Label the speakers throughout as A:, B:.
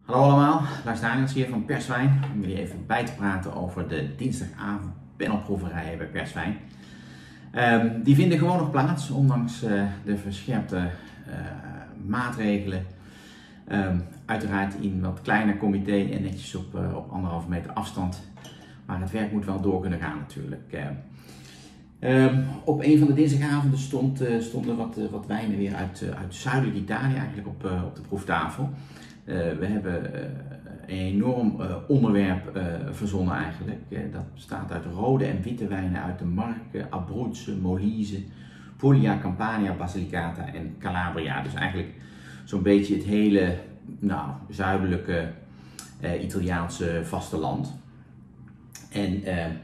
A: Hallo allemaal, Lars Daniels hier van Perswijn. Om jullie even bij te praten over de dinsdagavond panelproeverijen bij Perswijn. Die vinden gewoon nog plaats, ondanks de verscherpte maatregelen. Uiteraard in wat kleiner comité en netjes op 1,5 meter afstand. Maar het werk moet wel door kunnen gaan natuurlijk. Op een van de dinsdagavonden stonden wat wijnen weer uit zuidelijk Italië eigenlijk op de proeftafel. We hebben een enorm onderwerp verzonnen eigenlijk. Dat bestaat uit rode en witte wijnen uit de Marche, Abruzzo, Molise, Puglia, Campania, Basilicata en Calabria. Dus eigenlijk zo'n beetje het hele zuidelijke Italiaanse vasteland. En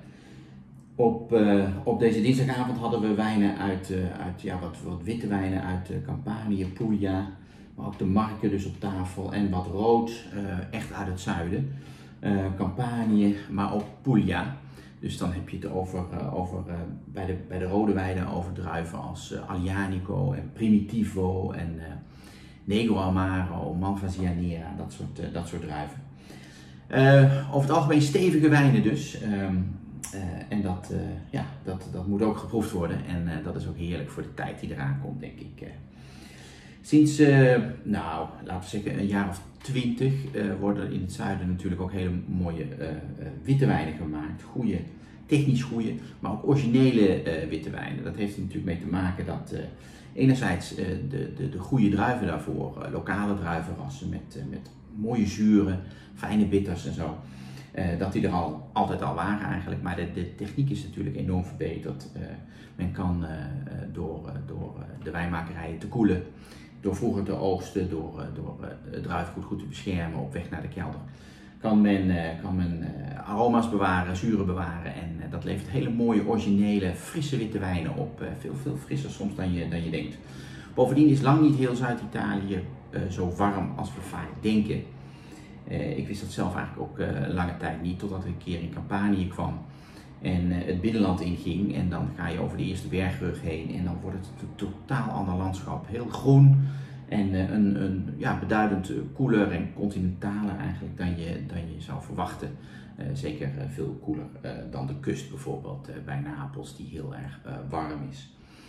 A: op deze dinsdagavond hadden we wijnen uit wat witte wijnen uit Campanië, Puglia, maar ook de Marche dus op tafel en wat rood, echt uit het zuiden. Campanië, maar ook Puglia. Dus dan heb je het bij de rode wijnen over druiven als Aglianico en Primitivo en Negro Amaro, Malvasia, dat soort druiven. Over het algemeen stevige wijnen dus. En dat moet ook geproefd worden en dat is ook heerlijk voor de tijd die eraan komt, denk ik. Sinds, laten we zeggen een jaar of 20 worden in het zuiden natuurlijk ook hele mooie witte wijnen gemaakt. Technisch goede, maar ook originele witte wijnen. Dat heeft er natuurlijk mee te maken dat enerzijds de goede druiven daarvoor, lokale druivenrassen met mooie zuren, fijne bitters en zo. Dat die er altijd al waren eigenlijk, maar de techniek is natuurlijk enorm verbeterd. Men kan door de wijnmakerijen te koelen, door vroeger te oogsten, door het druifgoed goed te beschermen op weg naar de kelder, kan men aroma's bewaren, zuren bewaren en dat levert hele mooie, originele, frisse witte wijnen op. Veel frisser soms dan je denkt. Bovendien is lang niet heel Zuid-Italië zo warm als we vaak denken. Ik wist dat zelf eigenlijk ook lange tijd niet, totdat ik een keer in Campanië kwam en het binnenland inging. En dan ga je over de eerste bergrug heen en dan wordt het een totaal ander landschap. Heel groen en beduidend koeler en continentaler eigenlijk dan je zou verwachten. Zeker veel koeler dan de kust bijvoorbeeld bij Napels, die heel erg warm is.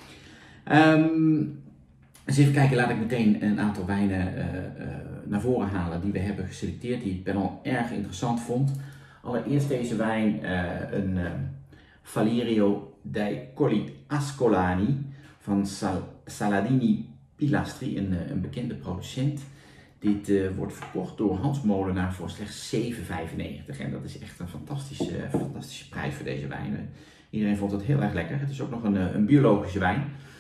A: Dus even kijken, laat ik meteen een aantal wijnen naar voren halen die we hebben geselecteerd, die ik panel erg interessant vond. Allereerst deze wijn, een Valerio dei Colli Ascolani van Saladini Pilastri, een bekende producent. Dit wordt verkocht door Hans Molenaar voor slechts €7,95 en dat is echt een fantastische prijs voor deze wijn. Iedereen vond het heel erg lekker. Het is ook nog een biologische wijn.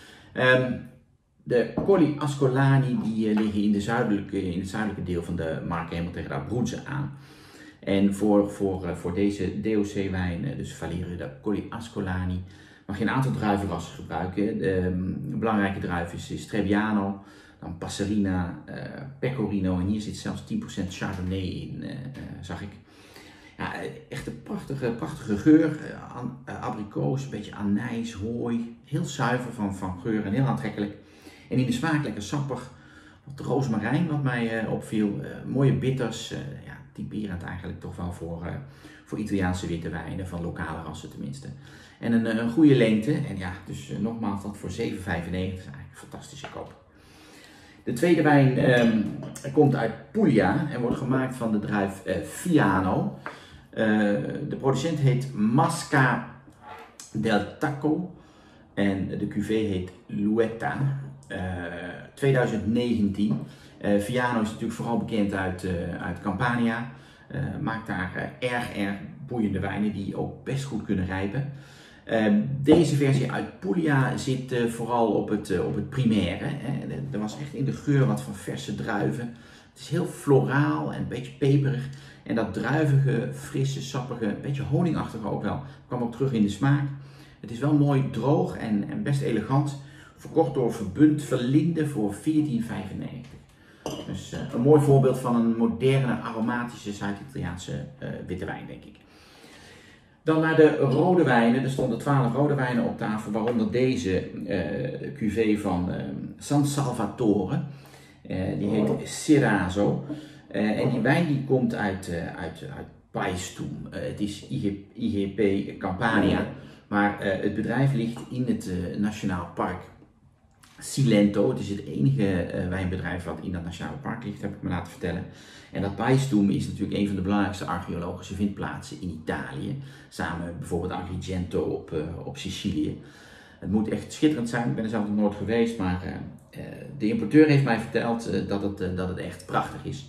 A: De Colli Ascolani die liggen in het zuidelijke deel van de Marche, helemaal tegen de Abruzzo aan. En voor deze DOC-wijn, dus Valerio da Colli Ascolani, mag je een aantal druivenrassen gebruiken. De belangrijke druif is Trebbiano, dan Passerina, Pecorino en hier zit zelfs 10% Chardonnay in, zag ik. Ja, echt een prachtige geur, abrikoos, een beetje anijs, hooi, heel zuiver van geur en heel aantrekkelijk. En in de smaak lekker sappig, wat rozemarijn wat mij opviel, mooie bitters, typerend eigenlijk toch wel voor Italiaanse witte wijnen, van lokale rassen tenminste. En een goede lengte en dus nogmaals dat voor €7,95 is eigenlijk een fantastische koop. De tweede wijn komt uit Puglia en wordt gemaakt van de druif Fiano. De producent heet Masca del Tacco en de cuvée heet Luetta. 2019. Fiano is natuurlijk vooral bekend uit Campania. Maakt daar erg boeiende wijnen die ook best goed kunnen rijpen. Deze versie uit Puglia zit vooral op het primaire. Er was echt in de geur wat van verse druiven. Het is heel floraal en een beetje peperig. En dat druivige, frisse, sappige, een beetje honingachtige ook wel, kwam ook terug in de smaak. Het is wel mooi droog en best elegant. Verkocht door Verbund Verlinde voor €14,95. Dus een mooi voorbeeld van een moderne, aromatische Zuid-Italiaanse witte wijn, denk ik. Dan naar de rode wijnen. Er stonden 12 rode wijnen op tafel, waaronder deze cuvée van San Salvatore. Die heet Serazo. En die wijn die komt uit Paestum. Het is IGP Campania, maar het bedrijf ligt in het Nationaal Park Cilento. Het is het enige wijnbedrijf wat in dat Nationaal Park ligt, heb ik me laten vertellen. En dat Paestum is natuurlijk een van de belangrijkste archeologische vindplaatsen in Italië. Samen met bijvoorbeeld Agrigento op Sicilië. Het moet echt schitterend zijn, ik ben er zelf nog nooit geweest, maar de importeur heeft mij verteld dat het echt prachtig is.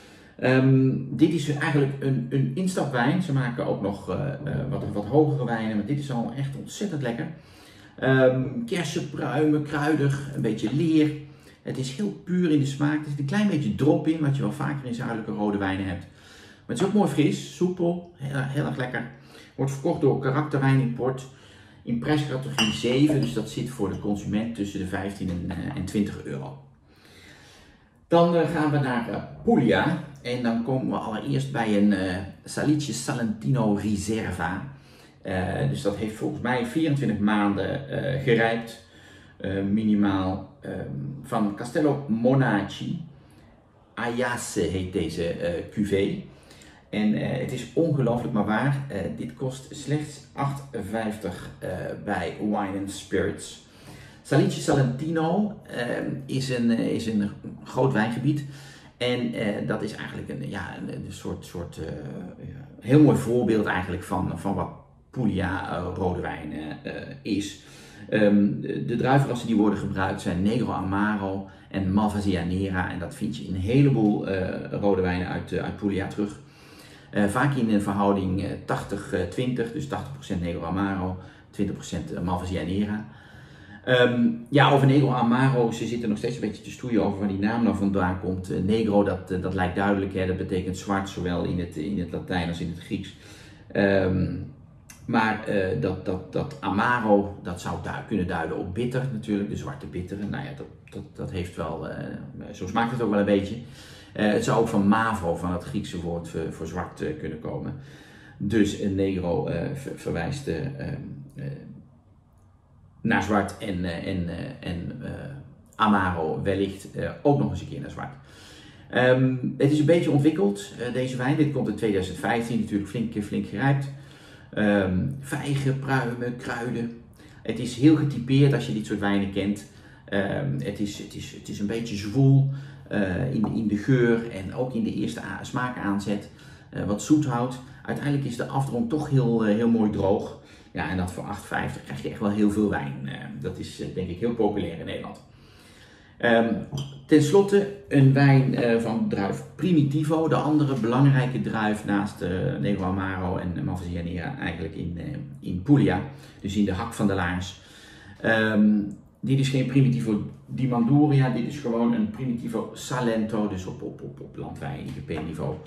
A: Dit is eigenlijk een instapwijn. Ze maken ook nog wat hogere wijnen, maar dit is al echt ontzettend lekker. Kersen, pruimen, kruidig, een beetje leer. Het is heel puur in de smaak. Er zit een klein beetje drop in, wat je wel vaker in zuidelijke rode wijnen hebt. Maar het is ook mooi fris, soepel, heel erg lekker. Wordt verkocht door Karakterwijn Import in prijscategorie 7, dus dat zit voor de consument tussen de 15 en 20 euro. Dan gaan we naar Puglia en dan komen we allereerst bij een Salice Salentino Riserva. Dus dat heeft volgens mij 24 maanden gerijpt, minimaal, van Castello Monaci. Aiasse heet deze cuvée. En het is ongelooflijk maar waar, dit kost slechts €8,50 bij Wine & Spirits. Salice Salentino is een groot wijngebied en dat is eigenlijk een soort heel mooi voorbeeld eigenlijk van wat Puglia rode wijn is. De druivenrassen die worden gebruikt zijn Negro Amaro en Malvasia Nera en dat vind je in een heleboel rode wijnen uit Puglia terug. Vaak in een verhouding 80-20, dus 80% Negro Amaro, 20% Malvasia Nera. Over Negro Amaro, ze zitten nog steeds een beetje te stoeien over waar die naam nou vandaan komt. Negro, dat lijkt duidelijk, hè, dat betekent zwart, zowel in het Latijn als in het Grieks. Dat Amaro, dat zou kunnen duiden op bitter natuurlijk, de zwarte bittere. Nou ja, dat heeft wel, zo smaakt het ook wel een beetje. Het zou ook van Mavo, van het Griekse woord voor zwart kunnen komen. Dus een Negro verwijst naar zwart en Amaro wellicht ook nog eens een keer naar zwart. Het is een beetje ontwikkeld, deze wijn. Dit komt in 2015, natuurlijk flink gerijpt. Vijgen, pruimen, kruiden. Het is heel getypeerd als je dit soort wijnen kent. Het is een beetje zwoel in de geur en ook in de eerste smaakaanzet. Wat zoet houdt. Uiteindelijk is de afdronk toch heel mooi droog. Ja, en dat voor €8,50 krijg je echt wel heel veel wijn. Dat is denk ik heel populair in Nederland. Ten slotte een wijn van de druif Primitivo, de andere belangrijke druif naast Negro Amaro en Malvasia Nera eigenlijk in Puglia, dus in de hak van de laars. Dit is geen Primitivo di Manduria, dit is gewoon een Primitivo Salento, dus op landwijn, IGP-niveau.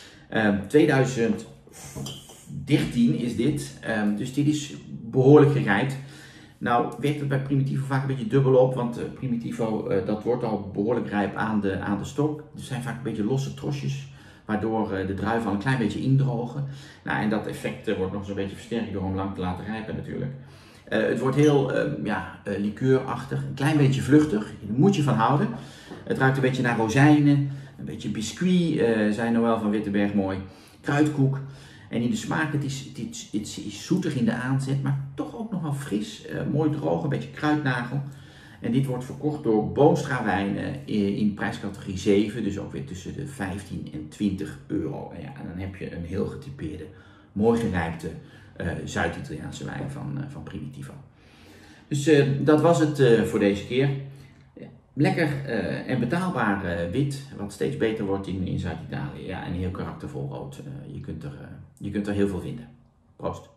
A: 2013 is dit, dus dit is behoorlijk gerijpt. Nou werkt het bij Primitivo vaak een beetje dubbel op, want Primitivo dat wordt al behoorlijk rijp aan de stok. Er zijn vaak een beetje losse trosjes, waardoor de druiven al een klein beetje indrogen. Nou, en dat effect wordt nog eens een beetje versterkt door hem lang te laten rijpen natuurlijk. Het wordt heel likeurachtig, een klein beetje vluchtig, daar moet je van houden. Het ruikt een beetje naar rozijnen, een beetje biscuit, zei Noël van Wittenberg mooi, kruidkoek. En in de smaak, het is zoetig in de aanzet, maar toch ook nog wel fris, mooi droog, een beetje kruidnagel. En dit wordt verkocht door Boonstra Wijnen in prijscategorie 7, dus ook weer tussen de 15 en 20 euro. En dan heb je een heel getypeerde, mooi gerijpte Zuid-Italiaanse wijn van Primitivo. Dus dat was het voor deze keer. Lekker en betaalbaar wit, wat steeds beter wordt in Zuid-Italië. Ja, en heel karaktervol rood. Je kunt er heel veel vinden. Proost.